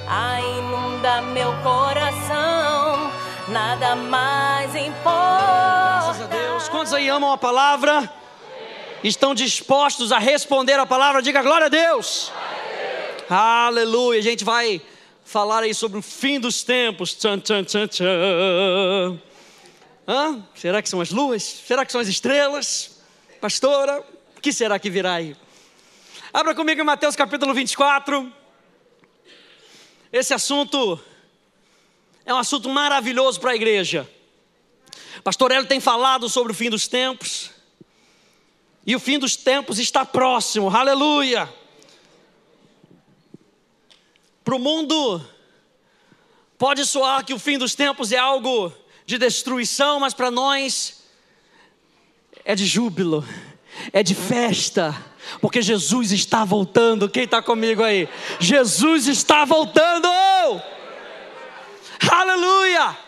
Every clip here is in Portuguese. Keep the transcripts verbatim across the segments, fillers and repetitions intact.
a inunda meu coração, nada mais importa. Graças a Deus. Quantos aí amam a palavra? Estão dispostos a responder a palavra? Diga glória a Deus. Aleluia. A gente vai falar aí sobre o fim dos tempos. Tchan, tchan, tchan, tchan. Hã? Será que são as luas? Será que são as estrelas? Pastora, o que será que virá aí? Abra comigo em Mateus capítulo vinte e quatro. Esse assunto é um assunto maravilhoso para a igreja. Pastor Hélio tem falado sobre o fim dos tempos. E o fim dos tempos está próximo. Aleluia. Para o mundo, pode soar que o fim dos tempos é algo de destruição, mas para nós é de júbilo, é de festa, porque Jesus está voltando. Quem está comigo aí? Jesus está voltando. Aleluia.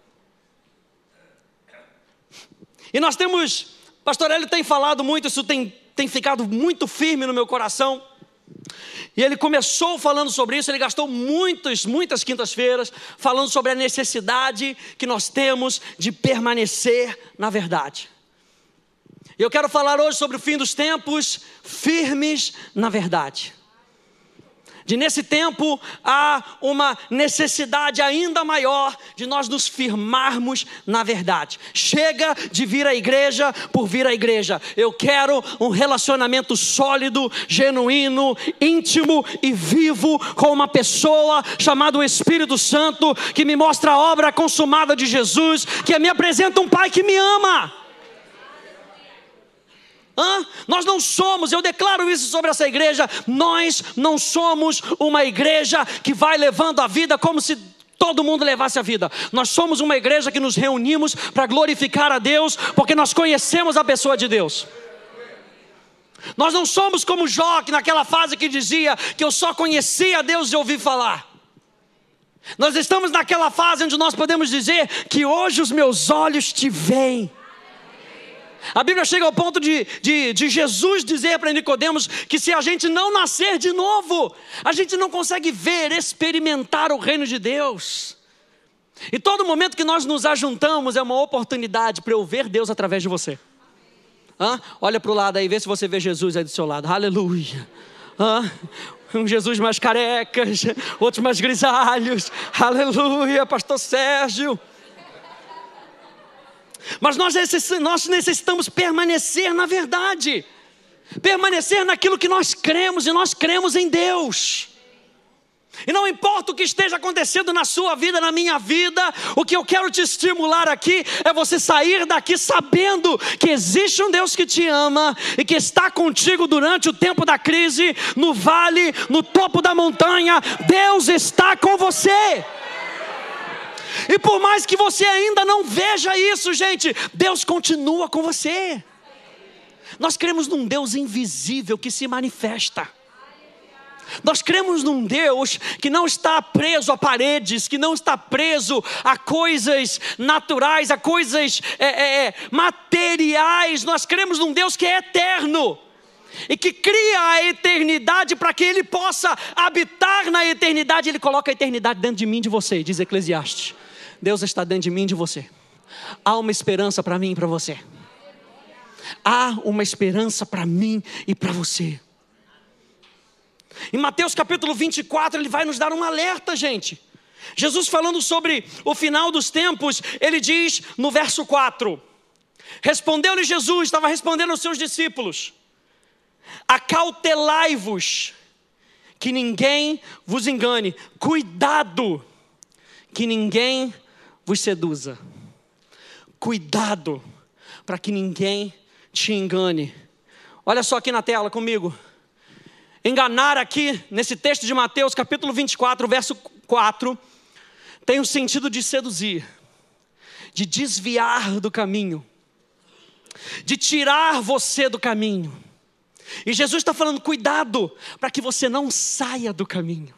E nós temos, pastor Hélio tem falado muito, isso tem, tem ficado muito firme no meu coração. E ele começou falando sobre isso, ele gastou muitas, muitas quintas-feiras falando sobre a necessidade que nós temos de permanecer na verdade. E eu quero falar hoje sobre o fim dos tempos, firmes na verdade. De nesse tempo há uma necessidade ainda maior de nós nos firmarmos na verdade. Chega de vir à igreja por vir à igreja. Eu quero um relacionamento sólido, genuíno, íntimo e vivo com uma pessoa chamada Espírito Santo, que me mostra a obra consumada de Jesus, que me apresenta um Pai que me ama. Hã? Nós não somos, eu declaro isso sobre essa igreja, nós não somos uma igreja que vai levando a vida como se todo mundo levasse a vida. Nós somos uma igreja que nos reunimos para glorificar a Deus, porque nós conhecemos a pessoa de Deus. Nós não somos como Jó, que naquela fase que dizia que eu só conhecia a Deus e ouvi falar. Nós estamos naquela fase onde nós podemos dizer que hoje os meus olhos te veem. A Bíblia chega ao ponto de, de, de Jesus dizer para Nicodemos que se a gente não nascer de novo, a gente não consegue ver, experimentar o reino de Deus. E todo momento que nós nos ajuntamos é uma oportunidade para eu ver Deus através de você. Hã? Olha para o lado aí, vê se você vê Jesus aí do seu lado. Aleluia. Hã? Um Jesus mais carecas, outros mais grisalhos. Aleluia, pastor Sérgio. Mas nós necessitamos permanecer na verdade, permanecer naquilo que nós cremos, e nós cremos em Deus. E não importa o que esteja acontecendo na sua vida, na minha vida, o que eu quero te estimular aqui é você sair daqui sabendo que existe um Deus que te ama e que está contigo durante o tempo da crise, no vale, no topo da montanha. Deus está com você. E por mais que você ainda não veja isso, gente, Deus continua com você. Nós cremos num Deus invisível que se manifesta. Nós cremos num Deus que não está preso a paredes, que não está preso a coisas naturais, a coisas é, é, é, materiais. Nós cremos num Deus que é eterno e que cria a eternidade para que Ele possa habitar na eternidade. Ele coloca a eternidade dentro de mim e de você, diz Eclesiastes. Deus está dentro de mim e de você. Há uma esperança para mim e para você. Há uma esperança para mim e para você. Em Mateus capítulo vinte e quatro, ele vai nos dar um alerta, gente. Jesus falando sobre o final dos tempos, ele diz no verso quatro: respondeu-lhe Jesus, estava respondendo aos seus discípulos: acautelai-vos, que ninguém vos engane. Cuidado, que ninguém vos seduza. Cuidado, para que ninguém te engane. Olha só aqui na tela comigo. Enganar aqui, nesse texto de Mateus capítulo vinte e quatro, verso quatro, tem o sentido de seduzir, de desviar do caminho, de tirar você do caminho. E Jesus está falando, cuidado, para que você não saia do caminho.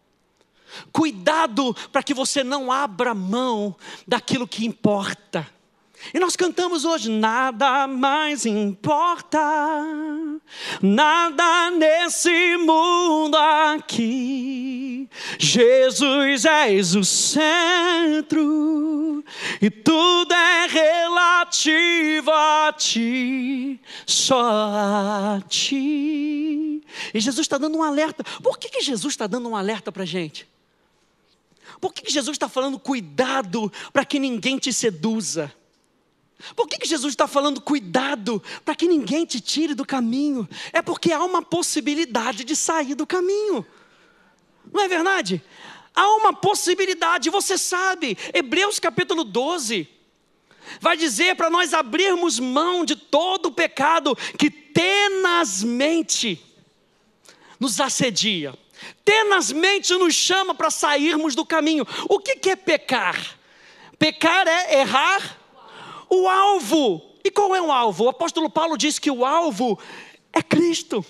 Cuidado para que você não abra mão daquilo que importa. E nós cantamos hoje: nada mais importa, nada nesse mundo aqui, Jesus és o centro, e tudo é relativo a ti, só a ti. E Jesus está dando um alerta. Por que que Jesus está dando um alerta para a gente? Por que que Jesus está falando cuidado para que ninguém te seduza? Por que que Jesus está falando cuidado para que ninguém te tire do caminho? É porque há uma possibilidade de sair do caminho. Não é verdade? Há uma possibilidade, você sabe. Hebreus capítulo doze vai dizer para nós abrirmos mão de todo o pecado que tenazmente nos assedia. Tenazmente nos chama para sairmos do caminho. O que que é pecar? Pecar é errar o alvo. E qual é o alvo? O apóstolo Paulo diz que o alvo é Cristo.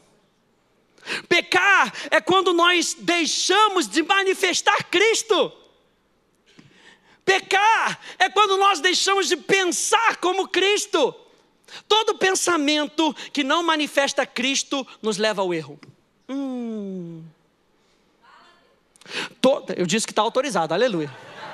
Pecar é quando nós deixamos de manifestar Cristo. Pecar é quando nós deixamos de pensar como Cristo. Todo pensamento que não manifesta Cristo nos leva ao erro. Hum. Todo, eu disse que está autorizado, aleluia.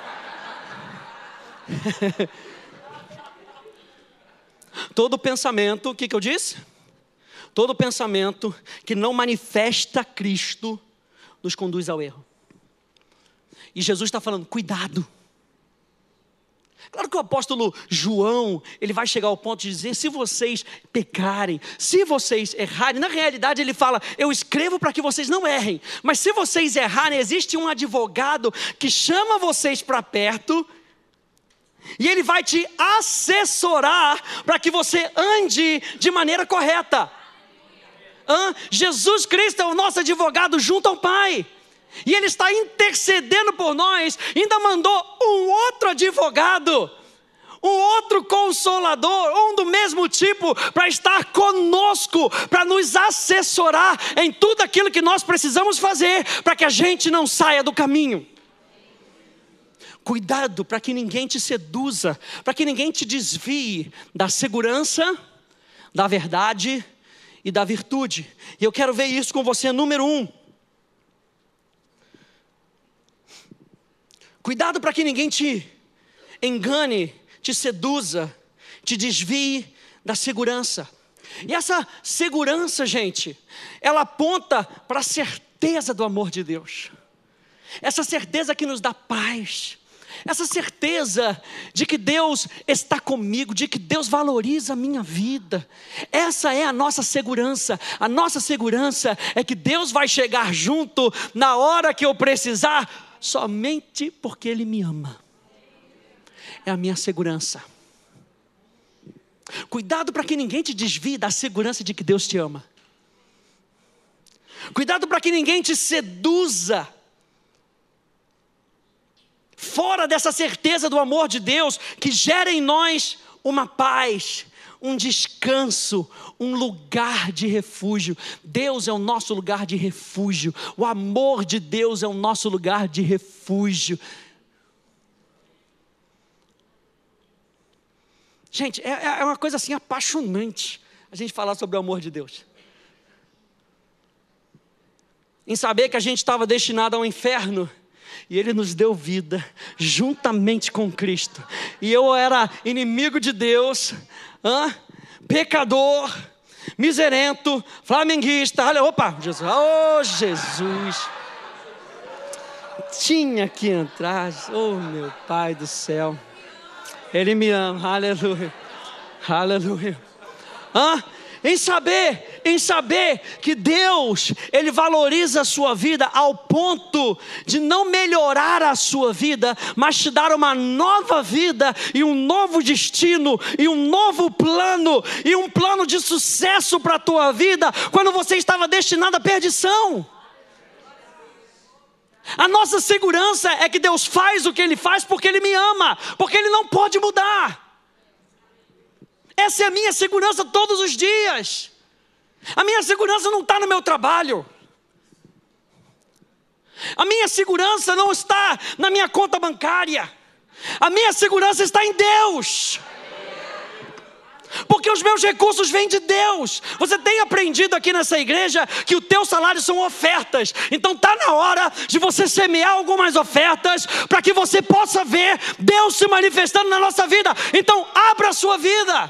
Todo pensamento, o que, que eu disse? Todo pensamento que não manifesta Cristo nos conduz ao erro. E Jesus está falando, cuidado. Claro que o apóstolo João, ele vai chegar ao ponto de dizer, se vocês pecarem, se vocês errarem, na realidade ele fala, eu escrevo para que vocês não errem, mas se vocês errarem, existe um advogado que chama vocês para perto, e ele vai te assessorar para que você ande de maneira correta. Hã? Jesus Cristo é o nosso advogado junto ao Pai. E Ele está intercedendo por nós. Ainda mandou um outro advogado, um outro consolador, um do mesmo tipo, para estar conosco, para nos assessorar em tudo aquilo que nós precisamos fazer, para que a gente não saia do caminho. Cuidado para que ninguém te seduza, para que ninguém te desvie da segurança, da verdade e da virtude. E eu quero ver isso com você, número um. Cuidado para que ninguém te engane, te seduza, te desvie da segurança. E essa segurança, gente, ela aponta para a certeza do amor de Deus. Essa certeza que nos dá paz. Essa certeza de que Deus está comigo, de que Deus valoriza a minha vida. Essa é a nossa segurança. A nossa segurança é que Deus vai chegar junto na hora que eu precisar, somente porque Ele me ama. É a minha segurança. Cuidado para que ninguém te desvie da segurança de que Deus te ama. Cuidado para que ninguém te seduza fora dessa certeza do amor de Deus, que gera em nós uma paz, um descanso, um lugar de refúgio. Deus é o nosso lugar de refúgio. O amor de Deus é o nosso lugar de refúgio. Gente, é, é uma coisa assim apaixonante a gente falar sobre o amor de Deus. Em saber que a gente estava destinado ao inferno, e Ele nos deu vida, juntamente com Cristo. E eu era inimigo de Deus, hein? Pecador, miserento, flamenguista. Olha, opa, Jesus, oh Jesus. Tinha que entrar, oh meu Pai do céu. Ele me ama, aleluia, aleluia. Hã? Em saber, em saber que Deus, Ele valoriza a sua vida ao ponto de não melhorar a sua vida, mas te dar uma nova vida e um novo destino e um novo plano e um plano de sucesso para a tua vida quando você estava destinado à perdição. A nossa segurança é que Deus faz o que Ele faz porque Ele me ama, porque Ele não pode mudar. Essa é a minha segurança todos os dias. A minha segurança não está no meu trabalho. A minha segurança não está na minha conta bancária. A minha segurança está em Deus. Porque os meus recursos vêm de Deus. Você tem aprendido aqui nessa igreja que o teu salário são ofertas. Então está na hora de você semear algumas ofertas para que você possa ver Deus se manifestando na nossa vida. Então abra a sua vida.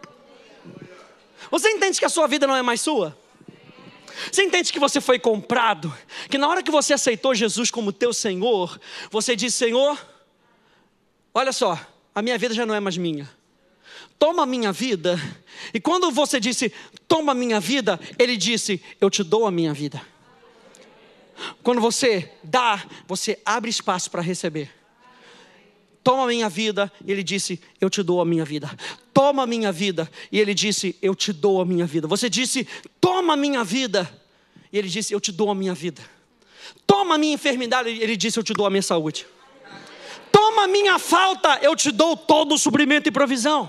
Você entende que a sua vida não é mais sua? Você entende que você foi comprado? Que na hora que você aceitou Jesus como teu Senhor, você disse: Senhor, olha só, a minha vida já não é mais minha. Toma a minha vida. E quando você disse, toma a minha vida, Ele disse, eu te dou a minha vida. Quando você dá, você abre espaço para receber. Toma a minha vida, e Ele disse, eu te dou a minha vida. Toma a minha vida, e Ele disse, eu te dou a minha vida. Você disse, toma a minha vida, e Ele disse, eu te dou a minha vida. Toma a minha enfermidade, e Ele disse, eu te dou a minha saúde. Toma a minha falta, eu te dou todo o suprimento e provisão.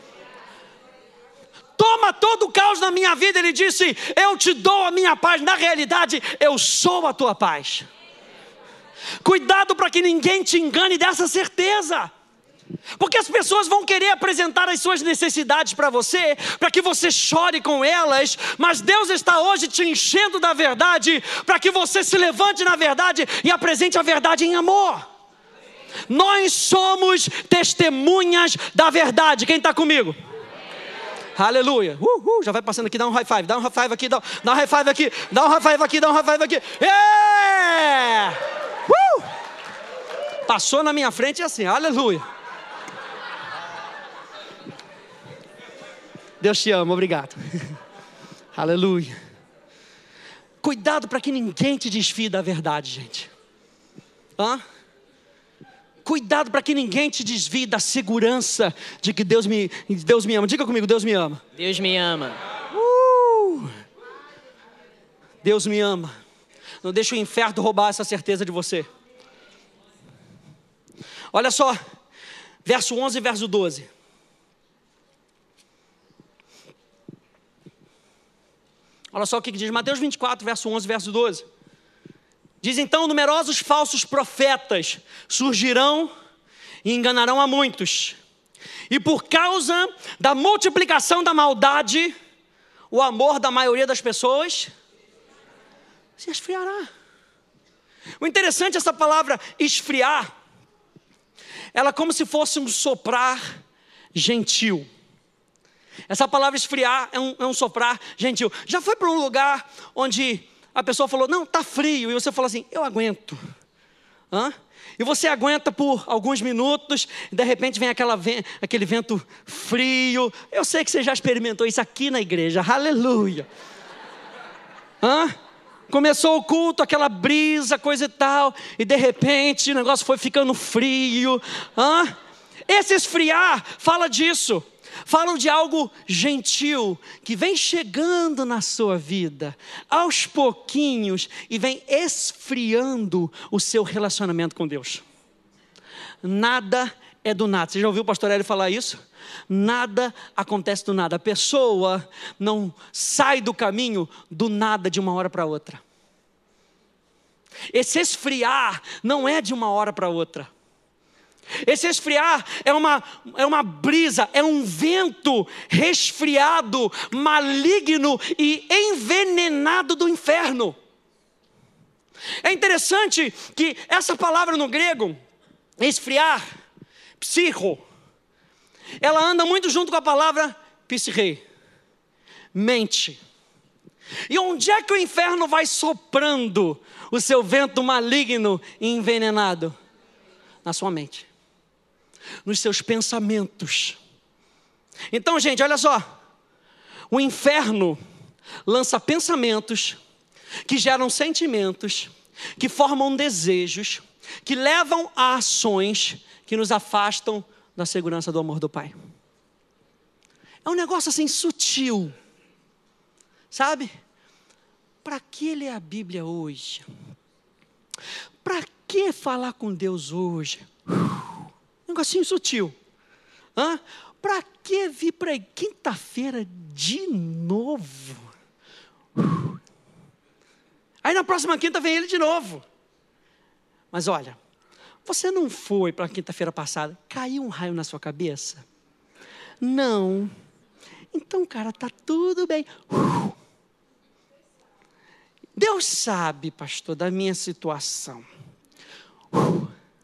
Toma todo o caos na minha vida, Ele disse, eu te dou a minha paz. Na realidade, eu sou a tua paz. Cuidado para que ninguém te engane dessa certeza. Porque as pessoas vão querer apresentar as suas necessidades para você, para que você chore com elas, mas Deus está hoje te enchendo da verdade, para que você se levante na verdade e apresente a verdade em amor. Nós somos testemunhas da verdade. Quem está comigo? Aleluia. Uhul, já vai passando aqui, dá um high five, dá um high five aqui, dá, dá um high five aqui, dá um high five aqui, dá um high five aqui. É! Uh! Passou na minha frente assim, aleluia. Deus te ama, obrigado. Aleluia. Cuidado para que ninguém te desfie da verdade, gente. Hã? Cuidado para que ninguém te desvie da segurança de que Deus me, Deus me ama. Diga comigo, Deus me ama. Deus me ama. Uh! Deus me ama. Não deixe o inferno roubar essa certeza de você. Olha só, verso onze e verso doze. Olha só o que diz Mateus vinte e quatro, verso onze, verso doze. Diz então, numerosos falsos profetas surgirão e enganarão a muitos. E por causa da multiplicação da maldade, o amor da maioria das pessoas se esfriará. O interessante é essa palavra esfriar. Ela é como se fosse um soprar gentil. Essa palavra esfriar é um, é um soprar gentil. Já foi para um lugar onde a pessoa falou, não, está frio. E você falou assim, eu aguento. Hã? E você aguenta por alguns minutos. E de repente vem aquela, aquele vento frio. Eu sei que você já experimentou isso aqui na igreja. Aleluia. Hã? Começou o culto, aquela brisa, coisa e tal. E de repente o negócio foi ficando frio. Hã? Esse esfriar fala disso. Falam de algo gentil, que vem chegando na sua vida, aos pouquinhos, e vem esfriando o seu relacionamento com Deus. Nada é do nada. Você já ouviu o pastor Hélio falar isso? Nada acontece do nada. A pessoa não sai do caminho do nada de uma hora para outra. Esse esfriar não é de uma hora para outra. Esse esfriar é uma, é uma brisa, é um vento resfriado, maligno e envenenado do inferno. É interessante que essa palavra no grego, esfriar, psicho, ela anda muito junto com a palavra psique, mente. E onde é que o inferno vai soprando o seu vento maligno e envenenado? Na sua mente. Nos seus pensamentos. Então, gente, olha só. O inferno lança pensamentos que geram sentimentos, que formam desejos, que levam a ações que nos afastam da segurança do amor do Pai. É um negócio assim sutil. Sabe? Para que ler a Bíblia hoje? Para que falar com Deus hoje? Um negocinho sutil. Hã? Para que vir para quinta-feira de novo? Aí na próxima quinta vem ele de novo. Mas olha, você não foi para a quinta-feira passada, caiu um raio na sua cabeça? Não. Então, cara, tá tudo bem. Uh. Deus sabe, pastor, da minha situação. Uh.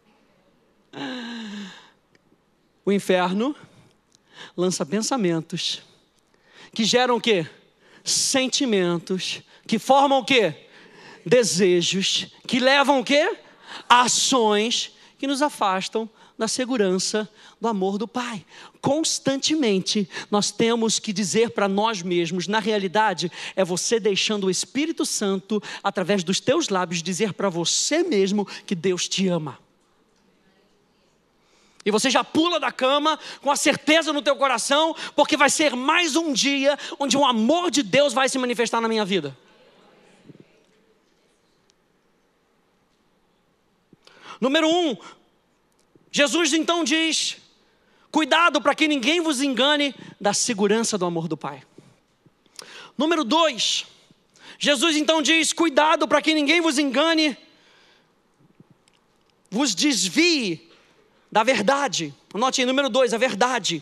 Ah. O inferno lança pensamentos que geram o quê? Sentimentos, que formam o quê? Desejos, que levam o quê? Ações que nos afastam da segurança do amor do Pai. Constantemente nós temos que dizer para nós mesmos, na realidade é você deixando o Espírito Santo através dos teus lábios dizer para você mesmo que Deus te ama. E você já pula da cama com a certeza no teu coração, porque vai ser mais um dia onde o amor de Deus vai se manifestar na minha vida. Número um, Jesus então diz, cuidado para que ninguém vos engane da segurança do amor do Pai. Número dois, Jesus então diz, cuidado para que ninguém vos engane, vos desvie da verdade. Anote aí, número dois, a verdade.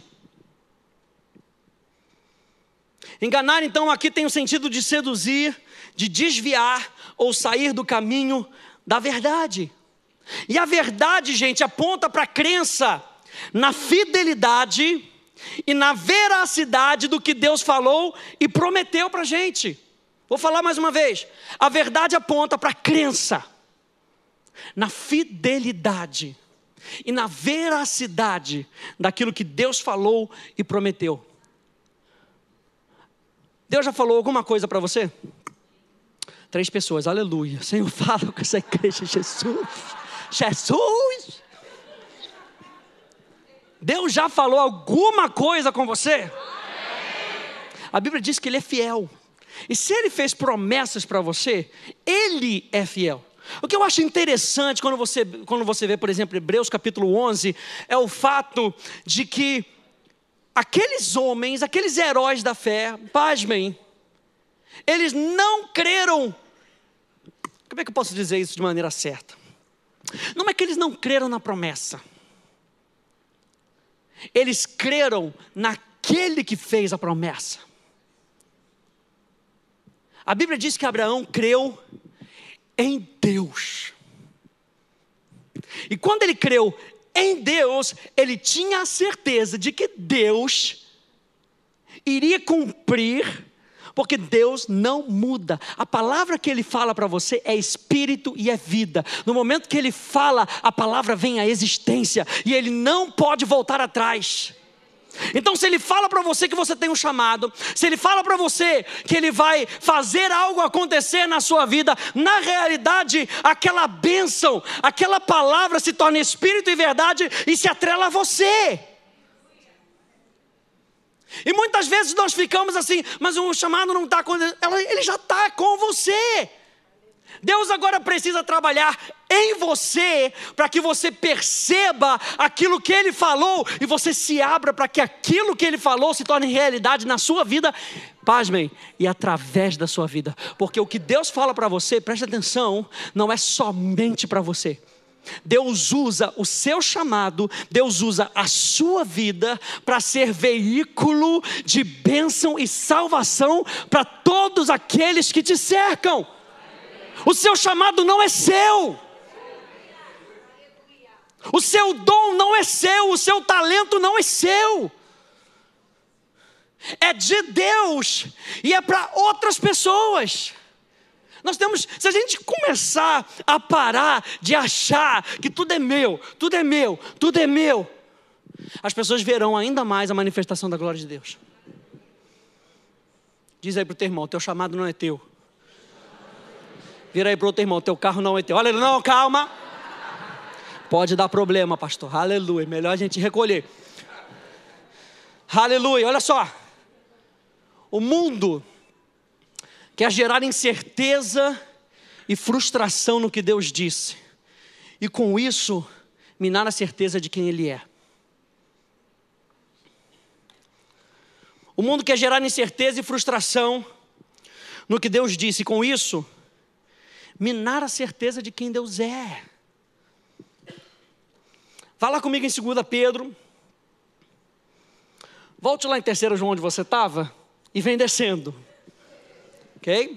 Enganar então aqui tem o sentido de seduzir, de desviar ou sair do caminho da verdade. E a verdade, gente, aponta para a crença na fidelidade e na veracidade do que Deus falou e prometeu para a gente. Vou falar mais uma vez. A verdade aponta para a crença na fidelidade e na veracidade daquilo que Deus falou e prometeu. Deus já falou alguma coisa para você? Três pessoas, aleluia. Senhor, fala com essa igreja, Jesus. Jesus! Deus já falou alguma coisa com você? A Bíblia diz que Ele é fiel. E se Ele fez promessas para você, Ele é fiel. O que eu acho interessante quando você, quando você vê, por exemplo, Hebreus capítulo onze, é o fato de que aqueles homens, aqueles heróis da fé, pasmem, eles não creram. Como é que eu posso dizer isso de maneira certa? Não é que eles não creram na promessa. Eles creram naquele que fez a promessa. A Bíblia diz que Abraão creu em Deus. E quando ele creu em Deus, ele tinha a certeza de que Deus iria cumprir, porque Deus não muda. A palavra que Ele fala para você é espírito e é vida. No momento que Ele fala, a palavra vem à existência e Ele não pode voltar atrás. Então, se Ele fala para você que você tem um chamado, se Ele fala para você que Ele vai fazer algo acontecer na sua vida, na realidade, aquela bênção, aquela palavra se torna espírito e verdade e se atrela a você. E muitas vezes nós ficamos assim, mas o chamado não está com ele, ele já está com você. Deus agora precisa trabalhar em você, para que você perceba aquilo que Ele falou, e você se abra para que aquilo que Ele falou se torne realidade na sua vida, pasmem, e através da sua vida. Porque o que Deus fala para você, preste atenção, não é somente para você. Deus usa o seu chamado, Deus usa a sua vida para ser veículo de bênção e salvação para todos aqueles que te cercam. O seu chamado não é seu, o seu dom não é seu, o seu talento não é seu, é de Deus e é para outras pessoas. Nós temos, se a gente começar a parar de achar que tudo é meu, tudo é meu, tudo é meu, as pessoas verão ainda mais a manifestação da glória de Deus. Diz aí para o teu irmão, teu chamado não é teu. Vira aí para o teu irmão, teu carro não é teu. Olha, não, calma. Pode dar problema, pastor. Aleluia, melhor a gente recolher. Aleluia, olha só. O mundo quer gerar incerteza e frustração no que Deus disse. E com isso, minar a certeza de quem Ele é. O mundo quer gerar incerteza e frustração no que Deus disse. E com isso, minar a certeza de quem Deus é. Fala comigo em segunda Pedro, Volte lá em terceiro João onde você estava e vem descendo. Ok?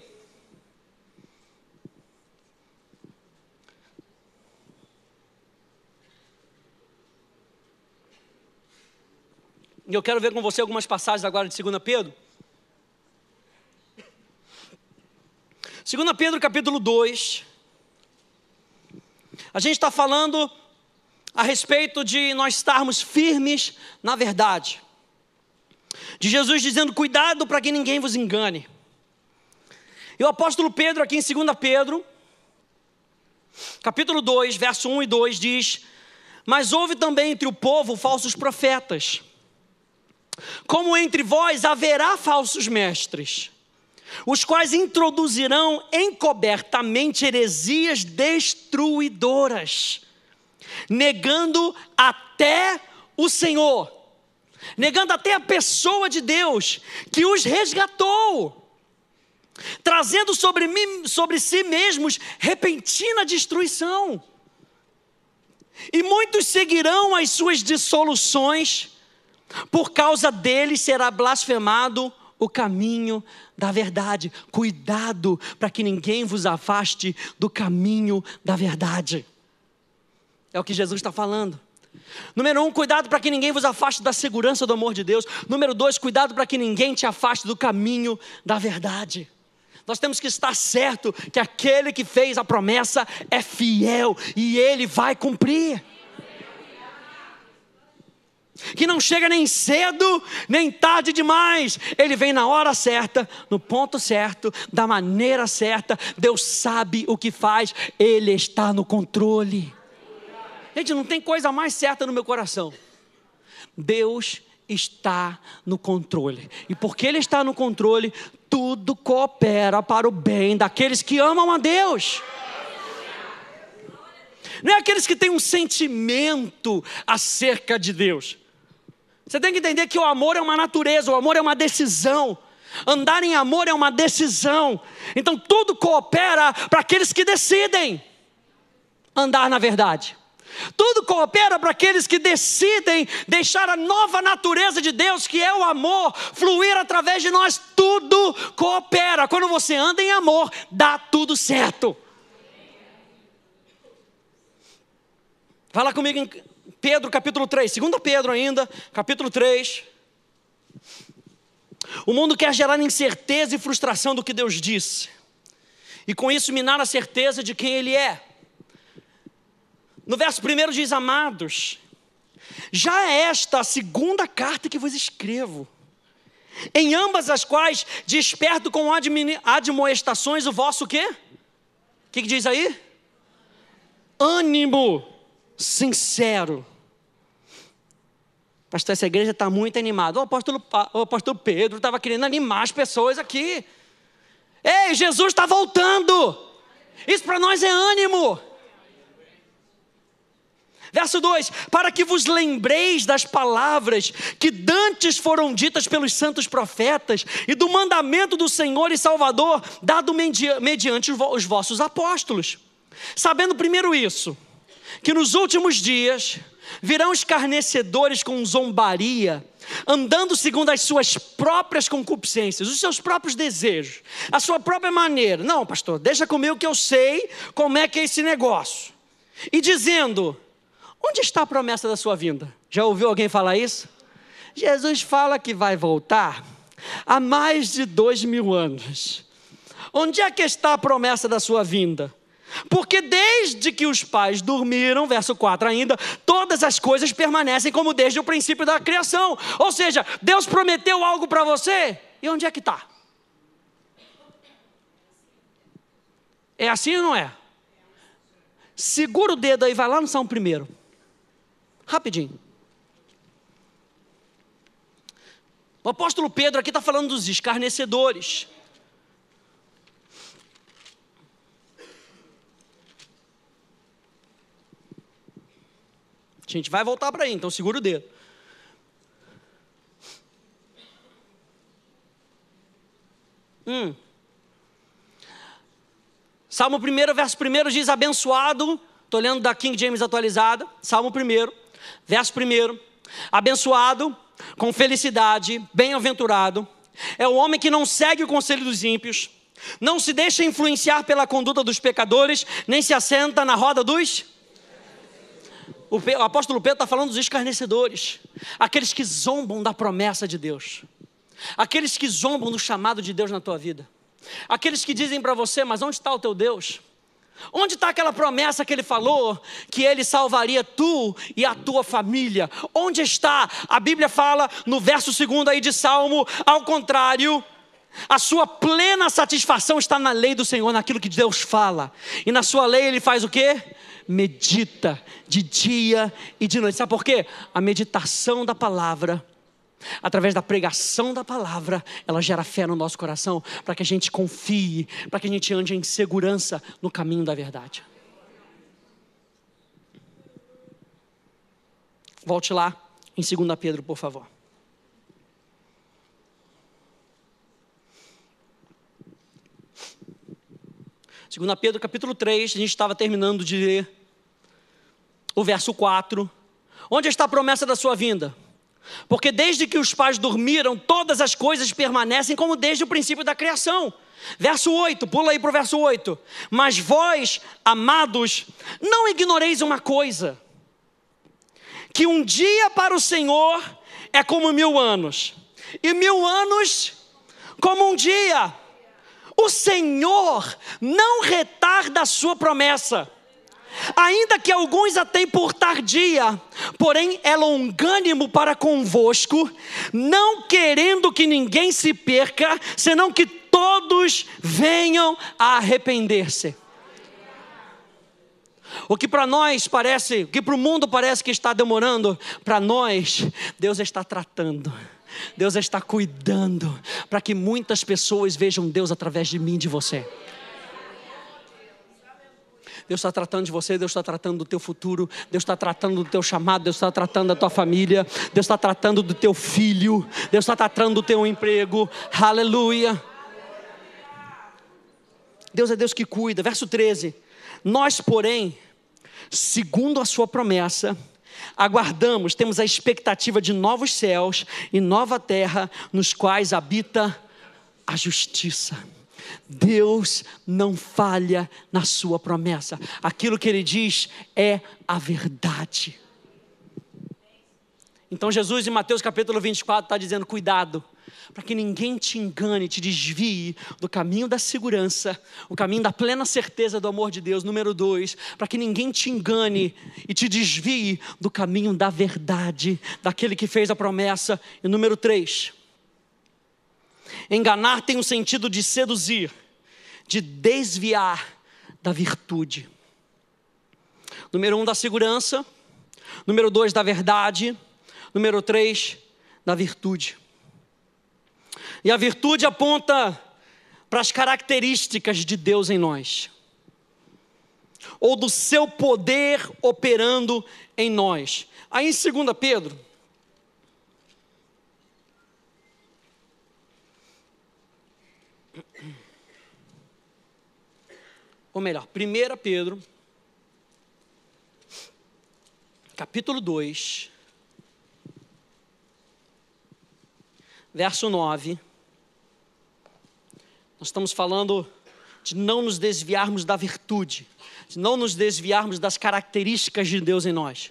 E eu quero ver com você algumas passagens agora de Segunda Pedro. Segunda Pedro capítulo dois. A gente está falando a respeito de nós estarmos firmes na verdade. De Jesus dizendo, cuidado para que ninguém vos engane. E o apóstolo Pedro aqui em Segunda Pedro, capítulo dois, verso um e dois diz, mas houve também entre o povo falsos profetas, como entre vós haverá falsos mestres, os quais introduzirão encobertamente heresias destruidoras, negando até o Senhor, negando até a pessoa de Deus, que os resgatou, trazendo sobre, mim, sobre si mesmos repentina destruição. E muitos seguirão as suas dissoluções, por causa deles será blasfemado o caminho da verdade. Cuidado para que ninguém vos afaste do caminho da verdade. É o que Jesus está falando. Número um, cuidado para que ninguém vos afaste da segurança do amor de Deus. Número dois, cuidado para que ninguém te afaste do caminho da verdade. Nós temos que estar certo que aquele que fez a promessa é fiel e ele vai cumprir. Que não chega nem cedo, nem tarde demais. Ele vem na hora certa, no ponto certo, da maneira certa. Deus sabe o que faz, Ele está no controle. Gente, não tem coisa mais certa no meu coração. Deus está no controle. E porque Ele está no controle, tudo coopera para o bem daqueles que amam a Deus. Não é aqueles que têm um sentimento acerca de Deus. Você tem que entender que o amor é uma natureza, o amor é uma decisão. Andar em amor é uma decisão. Então tudo coopera para aqueles que decidem andar na verdade. Tudo coopera para aqueles que decidem deixar a nova natureza de Deus, que é o amor, fluir através de nós. Tudo coopera. Quando você anda em amor, dá tudo certo. Fala comigo em Pedro capítulo três, Segunda Pedro ainda, capítulo três. O mundo quer gerar incerteza e frustração do que Deus disse, e com isso minar a certeza de quem Ele é. No verso primeiro diz, amados, já é esta a segunda carta que vos escrevo, em ambas as quais desperto com admoestações o vosso quê? O que, que diz aí? Ânimo sincero. Pastor, essa igreja está muito animada. O apóstolo, o apóstolo Pedro estava querendo animar as pessoas aqui. Ei, Jesus está voltando. Isso para nós é ânimo. Verso dois, para que vos lembreis das palavras que dantes foram ditas pelos santos profetas e do mandamento do Senhor e Salvador dado mediante os vossos apóstolos. Sabendo primeiro isso, que nos últimos dias virão escarnecedores com zombaria, andando segundo as suas próprias concupiscências, os seus próprios desejos, a sua própria maneira. Não, pastor, deixa comigo que eu sei como é que é esse negócio. E dizendo, onde está a promessa da sua vinda? Já ouviu alguém falar isso? Jesus fala que vai voltar há mais de dois mil anos. Onde é que está a promessa da sua vinda? Porque desde que os pais dormiram, verso quatro ainda, todas as coisas permanecem como desde o princípio da criação. Ou seja, Deus prometeu algo para você, e onde é que está? É assim ou não é? Segura o dedo aí, vai lá no Salmo primeiro. Rapidinho. O apóstolo Pedro aqui está falando dos escarnecedores. A gente vai voltar para aí, então segura o dedo. Hum. Salmo primeiro, verso primeiro diz, abençoado, estou lendo da King James atualizada, Salmo primeiro, verso primeiro, abençoado com felicidade, bem-aventurado, é o homem que não segue o conselho dos ímpios, não se deixa influenciar pela conduta dos pecadores, nem se assenta na roda dos... O apóstolo Pedro está falando dos escarnecedores, aqueles que zombam da promessa de Deus, aqueles que zombam do chamado de Deus na tua vida, aqueles que dizem para você, mas onde está o teu Deus? Onde está aquela promessa que Ele falou, que Ele salvaria tu e a tua família? Onde está? A Bíblia fala no verso segundo aí de Salmo, ao contrário, a sua plena satisfação está na lei do Senhor, naquilo que Deus fala, e na sua lei Ele faz o quê? Medita de dia e de noite. Sabe por quê? A meditação da palavra, através da pregação da palavra, ela gera fé no nosso coração, para que a gente confie, para que a gente ande em segurança no caminho da verdade. Volte lá em Segunda Pedro, por favor. Segunda Pedro capítulo três, a gente estava terminando de ler o verso quatro. Onde está a promessa da sua vinda? Porque desde que os pais dormiram, todas as coisas permanecem como desde o princípio da criação. Verso oito, pula aí para o verso oito. Mas vós, amados, não ignoreis uma coisa, que um dia para o Senhor é como mil anos, e mil anos como um dia. O Senhor não retarda a sua promessa, ainda que alguns a tenham por tardia, porém é longânimo para convosco, não querendo que ninguém se perca, senão que todos venham a arrepender-se. O que para nós parece, o que para o mundo parece que está demorando, para nós, Deus está tratando. Deus está cuidando, para que muitas pessoas vejam Deus através de mim e de você. Deus está tratando de você, Deus está tratando do teu futuro, Deus está tratando do teu chamado, Deus está tratando da tua família, Deus está tratando do teu filho, Deus está tratando do teu emprego, aleluia. Deus é Deus que cuida. Verso treze, nós porém, segundo a sua promessa, aguardamos, temos a expectativa de novos céus e nova terra, nos quais habita a justiça. Deus não falha na sua promessa, aquilo que Ele diz é a verdade. Então Jesus em Mateus capítulo vinte e quatro está dizendo, cuidado, para que ninguém te engane, te desvie do caminho da segurança, o caminho da plena certeza do amor de Deus. Número dois, para que ninguém te engane e te desvie do caminho da verdade, daquele que fez a promessa. E número três, enganar tem o sentido de seduzir, de desviar da virtude. Número um, da segurança. Número dois, da verdade. Número três, da virtude. E a virtude aponta para as características de Deus em nós, ou do seu poder operando em nós. Aí em Segunda Pedro, ou melhor, Primeira Pedro, capítulo dois, verso nove, nós estamos falando de não nos desviarmos da virtude, de não nos desviarmos das características de Deus em nós.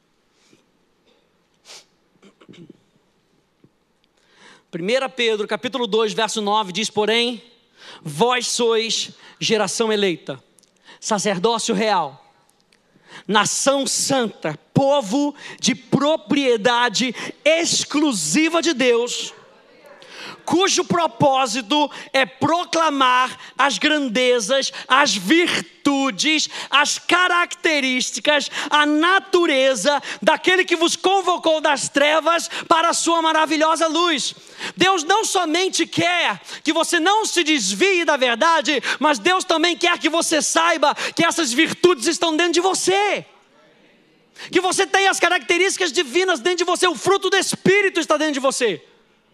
Primeira Pedro, capítulo dois, verso nove, diz, porém, vós sois geração eleita, sacerdócio real, nação santa, povo de propriedade exclusiva de Deus, cujo propósito é proclamar as grandezas, as virtudes, as características, a natureza daquele que vos convocou das trevas para a sua maravilhosa luz. Deus não somente quer que você não se desvie da verdade, mas Deus também quer que você saiba que essas virtudes estão dentro de você, que você tem as características divinas dentro de você, o fruto do Espírito está dentro de você.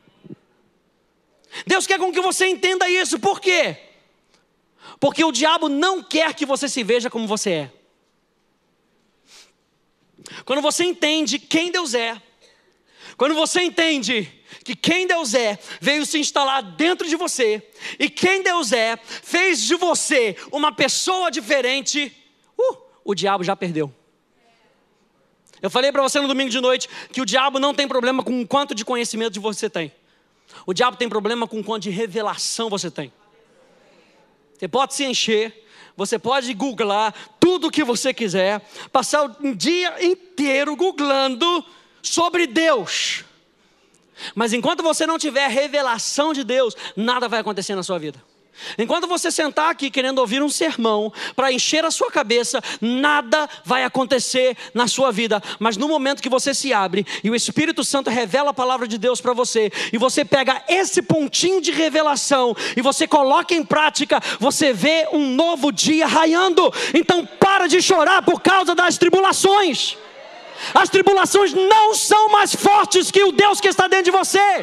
Deus quer com que você entenda isso. Por quê? Porque o diabo não quer que você se veja como você é. Quando você entende quem Deus é, Quando você entende que quem Deus é veio se instalar dentro de você, e quem Deus é fez de você uma pessoa diferente, uh, o diabo já perdeu. Eu falei para você no domingo de noite que o diabo não tem problema com o quanto de conhecimento você tem. O diabo tem problema com o quanto de revelação você tem. Você pode se encher, você pode googlar tudo o que você quiser, passar um dia inteiro googlando sobre Deus. Mas enquanto você não tiver revelação de Deus, nada vai acontecer na sua vida. Enquanto você sentar aqui querendo ouvir um sermão para encher a sua cabeça, nada vai acontecer na sua vida. Mas no momento que você se abre e o Espírito Santo revela a palavra de Deus para você, e você pega esse pontinho de revelação e você coloca em prática, você vê um novo dia raiando. Então para de chorar por causa das tribulações. As tribulações não são mais fortes que o Deus que está dentro de você.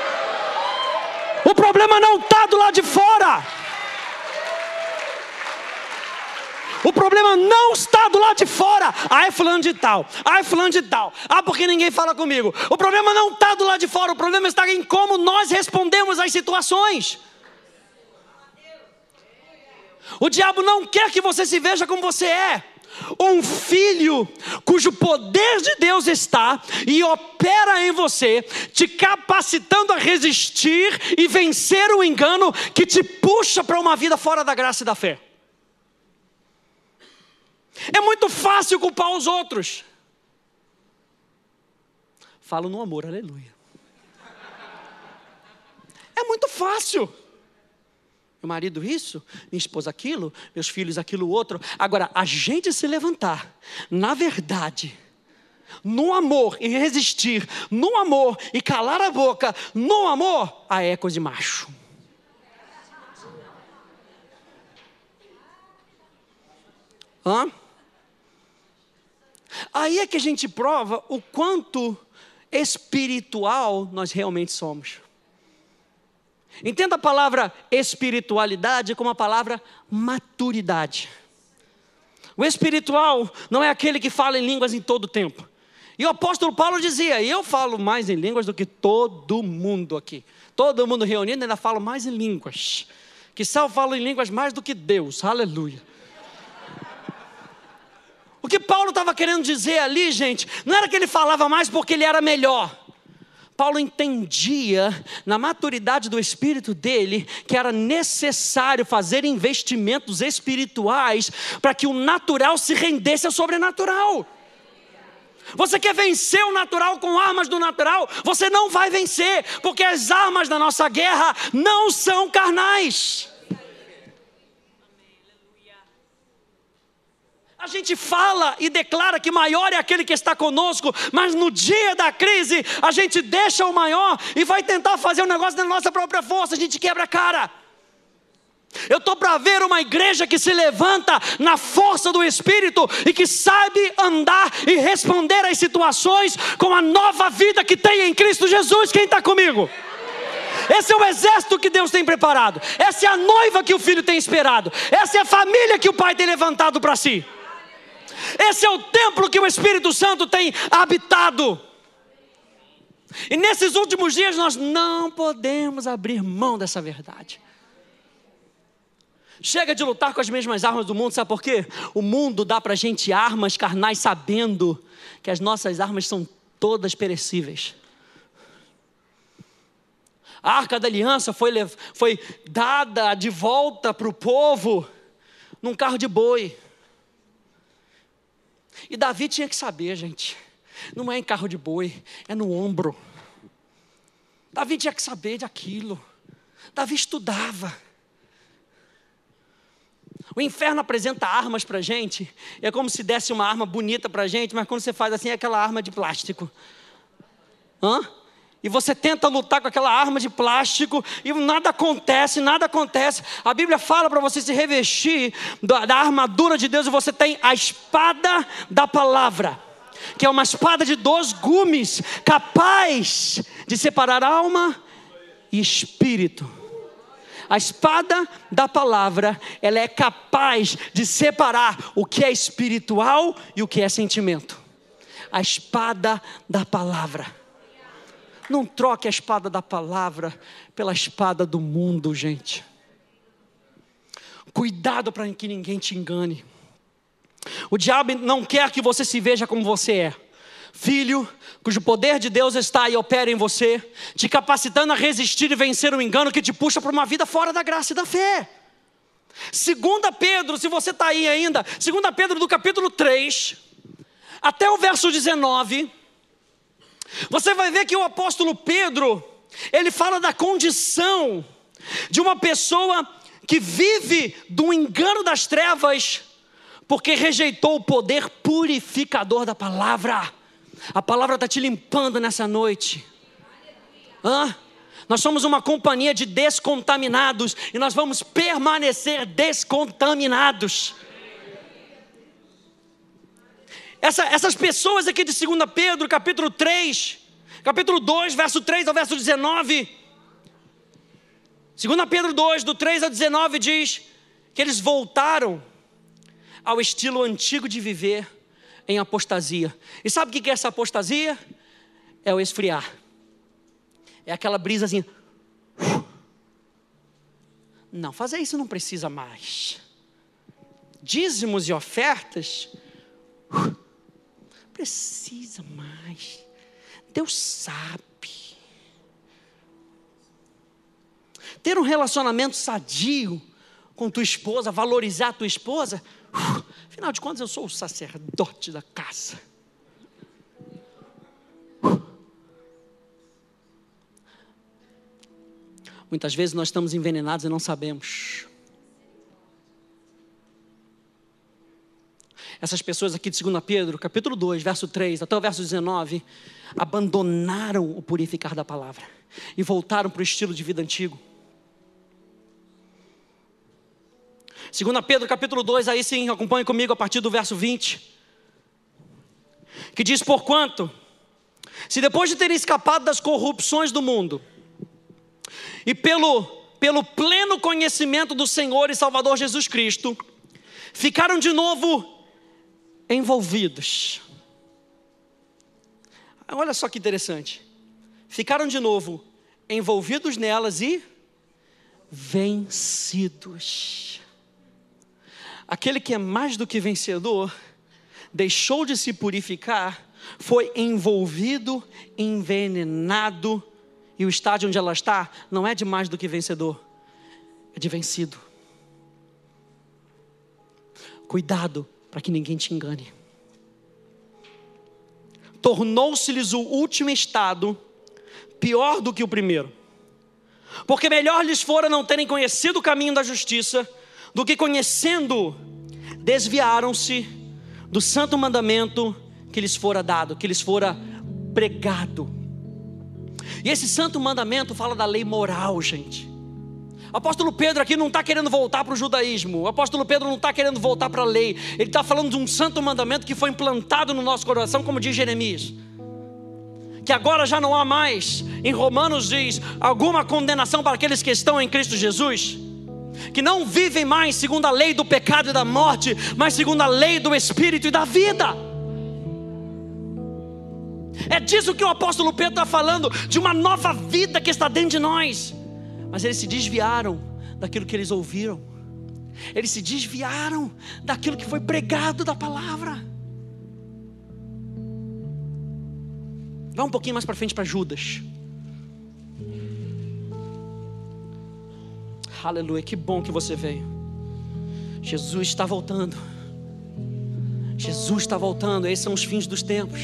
O problema não está do lado de fora. O problema não está do lado de fora. Ah, é fulano de tal. Ah, é fulano de tal. Ah, porque ninguém fala comigo. O problema não está do lado de fora. O problema está em como nós respondemos às situações. O diabo não quer que você se veja como você é. Um filho cujo poder de Deus está e opera em você, te capacitando a resistir e vencer o engano que te puxa para uma vida fora da graça e da fé. É muito fácil culpar os outros. Falo no amor, aleluia. É muito fácil. Meu marido isso, minha esposa aquilo, meus filhos aquilo outro. Agora, a gente se levantar, na verdade, no amor e resistir, no amor e calar a boca, no amor, aí é coisa de macho. Hã? Aí é que a gente prova o quanto espiritual nós realmente somos. Entenda a palavra espiritualidade como a palavra maturidade. O espiritual não é aquele que fala em línguas em todo o tempo. E o apóstolo Paulo dizia, eu falo mais em línguas do que todo mundo aqui. Todo mundo reunido ainda fala mais em línguas. Quizá eu falo em línguas mais do que Deus, aleluia. O que Paulo estava querendo dizer ali, gente, não era que ele falava mais porque ele era melhor. Paulo entendia, na maturidade do espírito dele, que era necessário fazer investimentos espirituais para que o natural se rendesse ao sobrenatural. Você quer vencer o natural com armas do natural? Você não vai vencer, porque as armas da nossa guerra não são carnais. A gente fala e declara que maior é aquele que está conosco, mas no dia da crise, a gente deixa o maior e vai tentar fazer um negócio da nossa própria força, a gente quebra a cara. Eu estou para ver uma igreja que se levanta na força do Espírito e que sabe andar e responder às situações com a nova vida que tem em Cristo Jesus. Quem está comigo? Esse é o exército que Deus tem preparado. Essa é a noiva que o Filho tem esperado. Essa é a família que o Pai tem levantado para si. Esse é o templo que o Espírito Santo tem habitado. E nesses últimos dias nós não podemos abrir mão dessa verdade. Chega de lutar com as mesmas armas do mundo, sabe por quê? O mundo dá para a gente armas carnais sabendo que as nossas armas são todas perecíveis. A Arca da Aliança foi, foi dada de volta para o povo num carro de boi. E Davi tinha que saber, gente, não é em carro de boi, é no ombro. Davi tinha que saber daquilo. Davi estudava. O inferno apresenta armas para a gente, é como se desse uma arma bonita para a gente, mas quando você faz assim, é aquela arma de plástico. Hã? E você tenta lutar com aquela arma de plástico e nada acontece, nada acontece. A Bíblia fala para você se revestir da, da armadura de Deus, e você tem a espada da palavra, que é uma espada de dois gumes, capaz de separar alma e espírito. A espada da palavra, ela é capaz de separar o que é espiritual e o que é sentimento. A espada da palavra. Não troque a espada da palavra pela espada do mundo, gente. Cuidado para que ninguém te engane. O diabo não quer que você se veja como você é. Filho, cujo poder de Deus está e opera em você, te capacitando a resistir e vencer o engano que te puxa para uma vida fora da graça e da fé. Segunda Pedro, se você está aí ainda, Segunda Pedro do capítulo três, até o verso dezenove, você vai ver que o apóstolo Pedro, ele fala da condição de uma pessoa que vive do engano das trevas, porque rejeitou o poder purificador da palavra. A palavra está te limpando nessa noite. Hã? Nós somos uma companhia de descontaminados e nós vamos permanecer descontaminados. Essa, essas pessoas aqui de Segunda Pedro, capítulo três, capítulo dois, verso três ao verso dezenove. Segunda Pedro dois, do três ao dezenove, diz que eles voltaram ao estilo antigo de viver em apostasia. E sabe o que é essa apostasia? É o esfriar. É aquela brisazinha. Não, fazer isso não precisa mais. Dízimos e ofertas, precisa mais. Deus sabe. Ter um relacionamento sadio com tua esposa, valorizar a tua esposa, afinal de contas eu sou o sacerdote da casa. Muitas vezes nós estamos envenenados e não sabemos. Essas pessoas aqui de Segunda Pedro, capítulo dois, verso três, até o verso dezenove, abandonaram o purificar da palavra e voltaram para o estilo de vida antigo. Segunda Pedro, capítulo dois, aí sim, acompanhe comigo a partir do verso vinte, que diz: porquanto, se depois de terem escapado das corrupções do mundo, e pelo, pelo pleno conhecimento do Senhor e Salvador Jesus Cristo, ficaram de novo envolvidos. Olha só que interessante. Ficaram de novo envolvidos nelas e vencidos. Aquele que é mais do que vencedor, deixou de se purificar, foi envolvido, envenenado, e o estágio onde ela está não é de mais do que vencedor, é de vencido. Cuidado para que ninguém te engane. Tornou-se-lhes o último estado pior do que o primeiro, porque melhor lhes fora não terem conhecido o caminho da justiça, do que conhecendo, desviaram-se do santo mandamento que lhes fora dado, que lhes fora pregado. E esse santo mandamento fala da lei moral, gente. O apóstolo Pedro aqui não está querendo voltar para o judaísmo. O apóstolo Pedro não está querendo voltar para a lei. Ele está falando de um santo mandamento que foi implantado no nosso coração, como diz Jeremias. Que agora já não há mais, em Romanos diz, alguma condenação para aqueles que estão em Cristo Jesus, que não vivem mais segundo a lei do pecado e da morte, mas segundo a lei do Espírito e da vida. É disso que o apóstolo Pedro está falando, de uma nova vida que está dentro de nós. Mas eles se desviaram daquilo que eles ouviram. Eles se desviaram daquilo que foi pregado da palavra. Vá um pouquinho mais para frente para Judas. Aleluia, que bom que você veio. Jesus está voltando. Jesus está voltando. Esses são os fins dos tempos.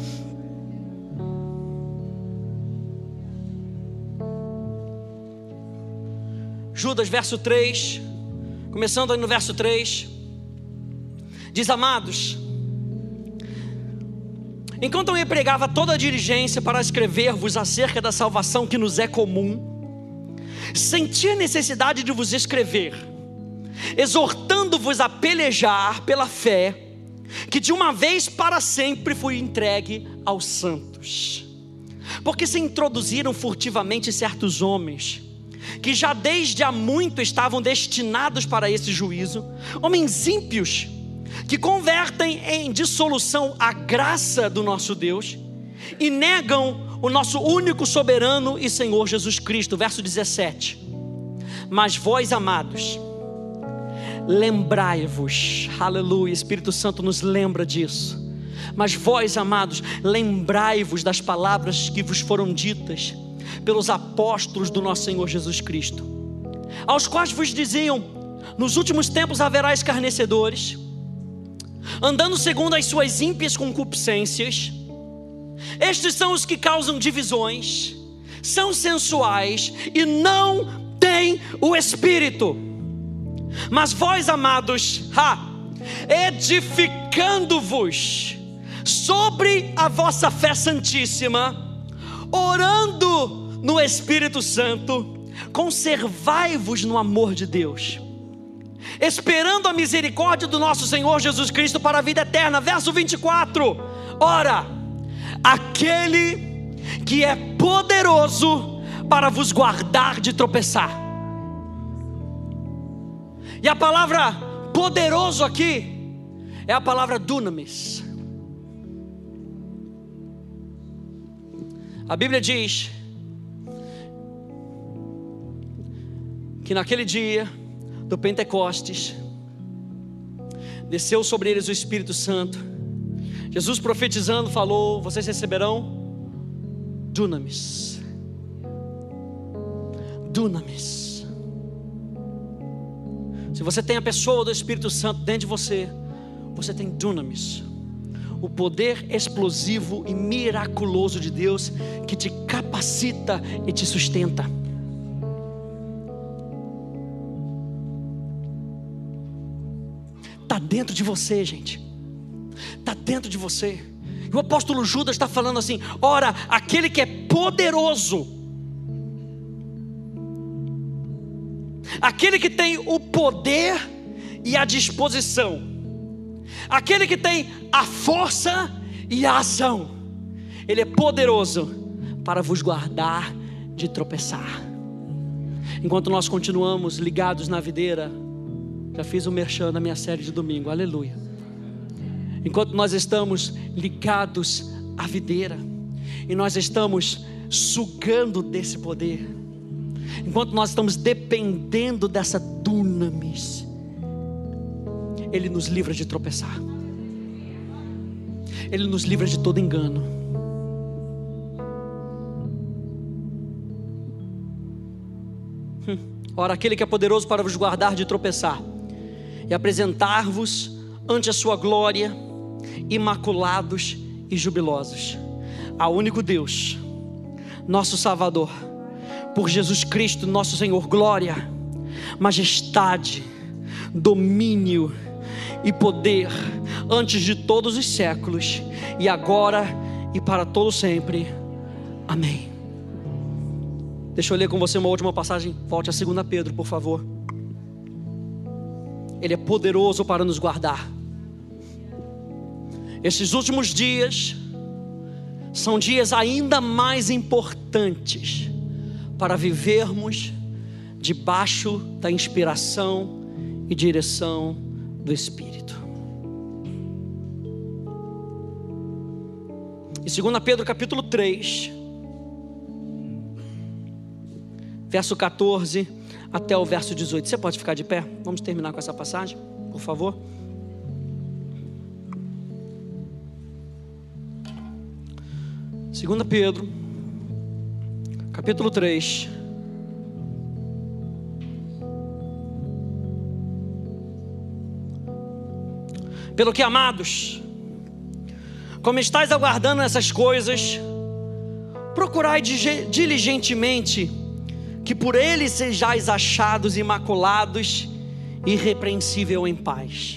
Judas, verso três, começando aí no verso três, diz: amados, enquanto eu empregava toda a diligência para escrever-vos acerca da salvação que nos é comum, senti a necessidade de vos escrever, exortando-vos a pelejar pela fé, que de uma vez para sempre foi entregue aos santos. Porque se introduziram furtivamente certos homens, que já desde há muito estavam destinados para esse juízo, homens ímpios, que convertem em dissolução a graça do nosso Deus, e negam o nosso único soberano e Senhor Jesus Cristo. Verso dezessete. Mas vós, amados, lembrai-vos, aleluia, Espírito Santo nos lembra disso. Mas vós, amados, lembrai-vos das palavras que vos foram ditas pelos apóstolos do nosso Senhor Jesus Cristo, aos quais vos diziam: nos últimos tempos haverá escarnecedores, andando segundo as suas ímpias concupiscências. Estes são os que causam divisões, são sensuais e não têm o Espírito. Mas vós, amados, ha, edificando-vos sobre a vossa fé santíssima, orando no Espírito Santo, conservai-vos no amor de Deus, esperando a misericórdia do nosso Senhor Jesus Cristo para a vida eterna. Verso vinte e quatro. Ora, aquele que é poderoso para vos guardar de tropeçar. E a palavra poderoso aqui é a palavra dunamis. A Bíblia diz que naquele dia do Pentecostes desceu sobre eles o Espírito Santo. Jesus profetizando falou: vocês receberão dunamis. Dunamis. Se você tem a pessoa do Espírito Santo dentro de você, você tem dunamis, o poder explosivo e miraculoso de Deus que te capacita e te sustenta. Está dentro de você, gente. Está dentro de você. E o apóstolo Judas está falando assim: ora, aquele que é poderoso, aquele que tem o poder e a disposição, aquele que tem a força e a ação, ele é poderoso para vos guardar de tropeçar. Enquanto nós continuamos ligados na videira, já fiz o merchan na minha série de domingo, aleluia. Enquanto nós estamos ligados à videira e nós estamos sugando desse poder, enquanto nós estamos dependendo dessa dunamis, Ele nos livra de tropeçar, Ele nos livra de todo engano. Hum. Ora, aquele que é poderoso para vos guardar de tropeçar e apresentar-vos ante a sua glória, imaculados e jubilosos, ao único Deus, nosso Salvador, por Jesus Cristo nosso Senhor, glória, majestade, domínio e poder antes de todos os séculos, e agora e para todo sempre. Amém. Deixa eu ler com você uma última passagem. Volte a segunda Pedro, por favor. Ele é poderoso para nos guardar. Esses últimos dias são dias ainda mais importantes para vivermos debaixo da inspiração e direção do Espírito. Em segunda Pedro capítulo três, verso quatorze até o verso dezoito. Você pode ficar de pé? Vamos terminar com essa passagem, por favor. segunda Pedro capítulo três, pelo que, amados, como estáis aguardando essas coisas, procurai diligentemente que por ele sejais achados imaculados e irrepreensível em paz,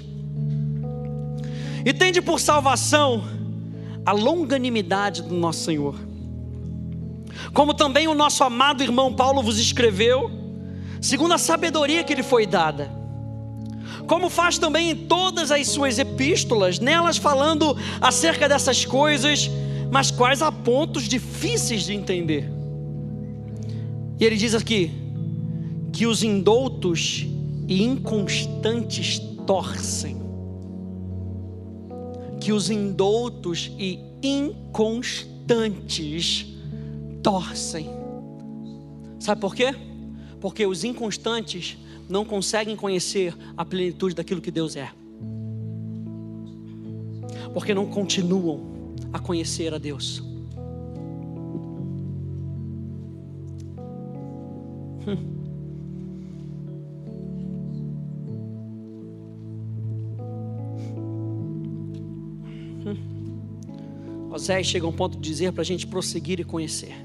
e tende por salvação a longanimidade do nosso Senhor, como também o nosso amado irmão Paulo vos escreveu, segundo a sabedoria que lhe foi dada, como faz também em todas as suas epístolas, nelas falando acerca dessas coisas, mas quais há pontos difíceis de entender. E ele diz aqui que os indoutos e inconstantes torcem, que os indoutos e inconstantes torcem. Sabe por quê? Porque os inconstantes não conseguem conhecer a plenitude daquilo que Deus é. Porque não continuam a conhecer a Deus. Hum. Oséias chega a um ponto de dizer para a gente prosseguir e conhecer.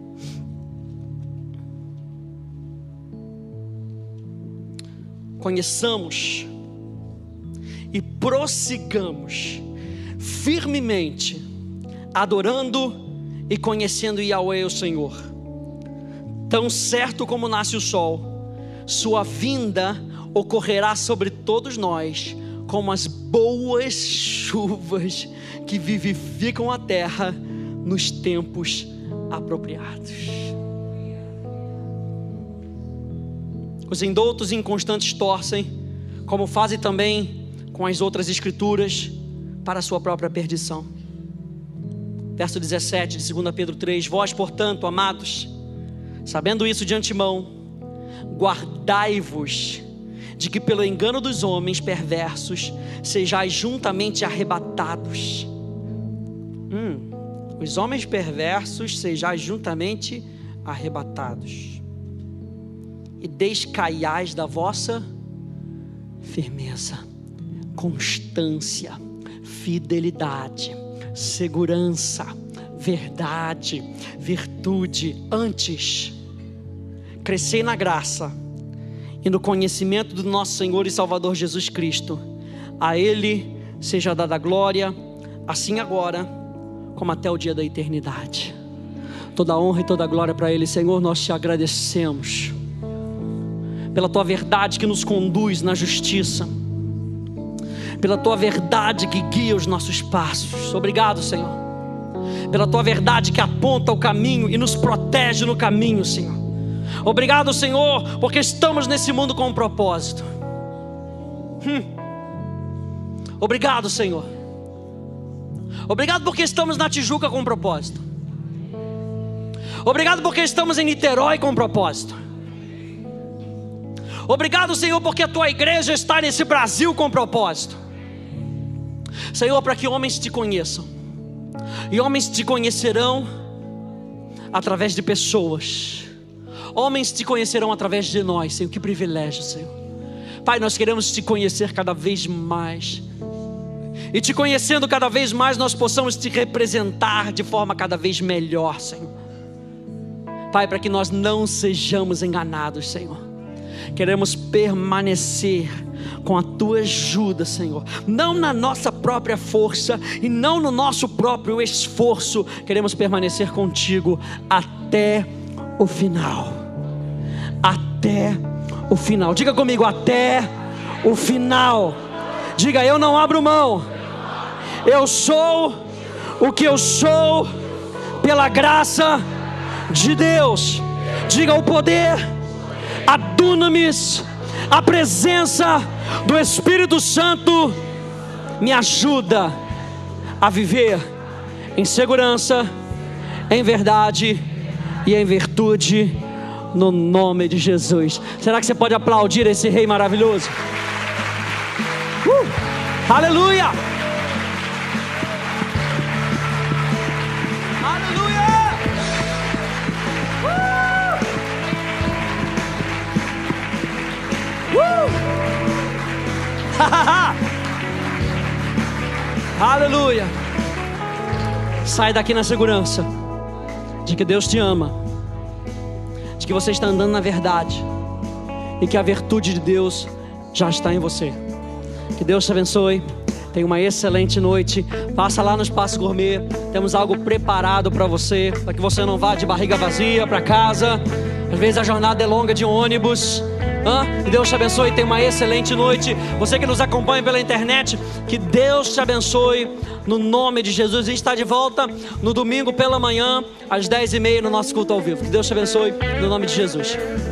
Conheçamos e prossigamos firmemente, adorando e conhecendo Yahweh, o Senhor. Tão certo como nasce o sol, sua vinda ocorrerá sobre todos nós, como as boas chuvas que vivificam a terra nos tempos apropriados. Os indoutos e inconstantes torcem, como fazem também com as outras escrituras, para a sua própria perdição. Verso dezessete de segunda Pedro três: vós, portanto, amados, sabendo isso de antemão, guardai-vos de que pelo engano dos homens perversos sejais juntamente arrebatados. Hum, os homens perversos sejais juntamente arrebatados, e descaiais da vossa firmeza, constância, fidelidade, segurança, verdade, virtude. Antes, crescei na graça e no conhecimento do nosso Senhor e Salvador Jesus Cristo. A Ele seja dada a glória, assim agora, como até o dia da eternidade. Toda a honra e toda a glória para Ele. Senhor, nós te agradecemos pela Tua verdade que nos conduz na justiça, pela Tua verdade que guia os nossos passos. Obrigado, Senhor, pela Tua verdade que aponta o caminho e nos protege no caminho, Senhor. Obrigado, Senhor, porque estamos nesse mundo com um propósito. hum. Obrigado, Senhor. Obrigado porque estamos na Tijuca com um propósito. Obrigado porque estamos em Niterói com um propósito. Obrigado, Senhor, porque a Tua igreja está nesse Brasil com um propósito. Senhor, para que homens te conheçam, e homens te conhecerão através de pessoas. Homens te conhecerão através de nós, Senhor. Que privilégio, Senhor. Pai, nós queremos te conhecer cada vez mais, e te conhecendo cada vez mais, nós possamos te representar de forma cada vez melhor, Senhor. Pai, para que nós não sejamos enganados, Senhor. Queremos permanecer com a Tua ajuda, Senhor, não na nossa própria força e não no nosso próprio esforço. Queremos permanecer contigo até o final. Até o final. Diga comigo, até o final. Diga, eu não abro mão. Eu sou o que eu sou pela graça de Deus. Diga, o poder, a dunamis, a presença do Espírito Santo me ajuda a viver em segurança, em verdade e em virtude, no nome de Jesus. Será que você pode aplaudir esse Rei maravilhoso? Uh! Aleluia! Aleluia! Uh! Uh! Aleluia! Sai daqui na segurança de que Deus te ama, de que você está andando na verdade e que a virtude de Deus já está em você. Que Deus te abençoe. Tenha uma excelente noite. Passa lá no Espaço Gourmet. Temos algo preparado para você, para que você não vá de barriga vazia para casa. Às vezes a jornada é longa de ônibus. Hã? Que Deus te abençoe. Tenha uma excelente noite. Você que nos acompanha pela internet, que Deus te abençoe no nome de Jesus. A gente está de volta no domingo pela manhã às dez e meia no nosso culto ao vivo. Que Deus te abençoe no nome de Jesus.